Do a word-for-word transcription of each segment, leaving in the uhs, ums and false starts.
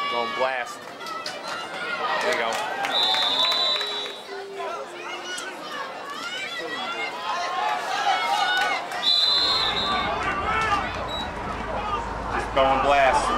Going blast. There you go. Just going blast.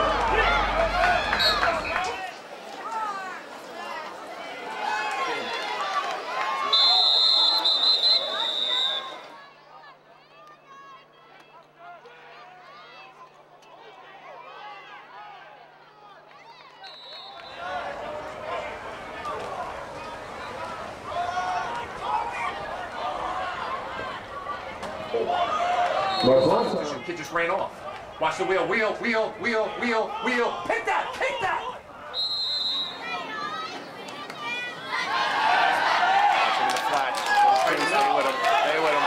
The kid just ran off. Watch the wheel, wheel, wheel, wheel, wheel, wheel. Pick that, pick that! Watch him in the flat. Stay with him, stay with him.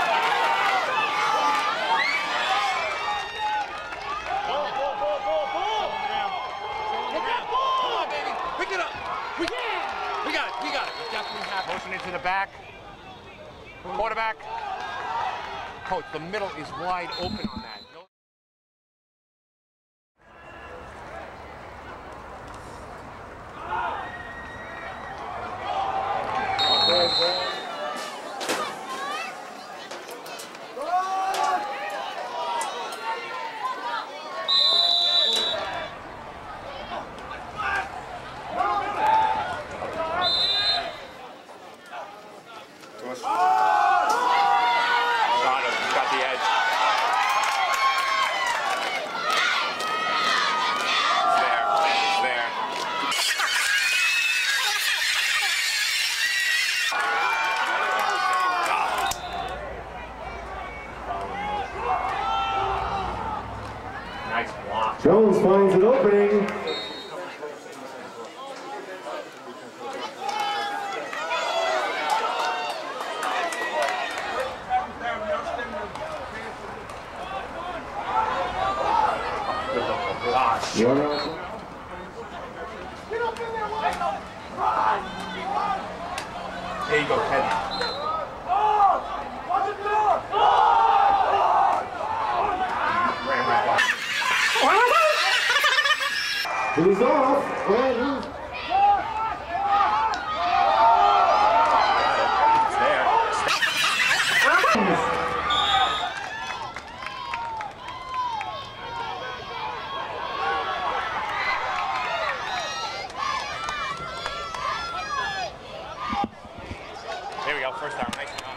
Ball, ball, ball, ball, ball! Pick that ball! Come on, baby, pick it up! We, yeah. we got it, we got it. We definitely have motion into the back. Quarterback. Coach, the middle is wide open on that. No. Jones finds an opening. There you go, Ted. He's off. And he's... It's there. There we go, first down. Nice job.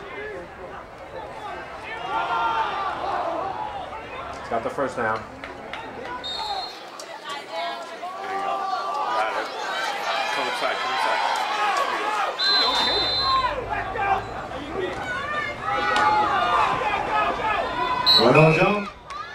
It's got the first down. Inside, come inside. Ronnell Jones.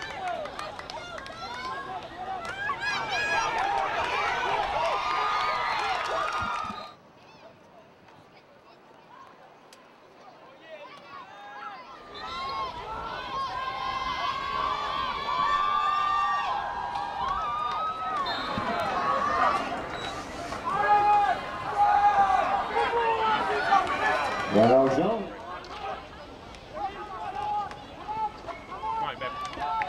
Ronnell Jones. Come on, baby.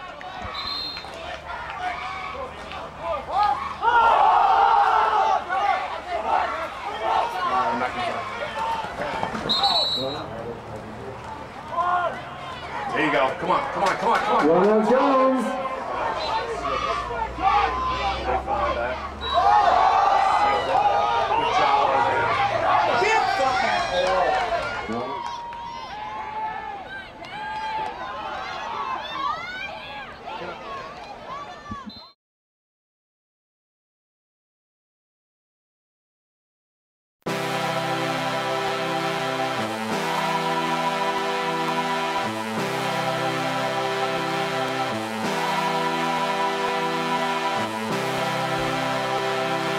There you go. Come on, come on, come on, come on. Ronnell Jones.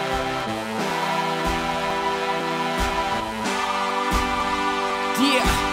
Yeah.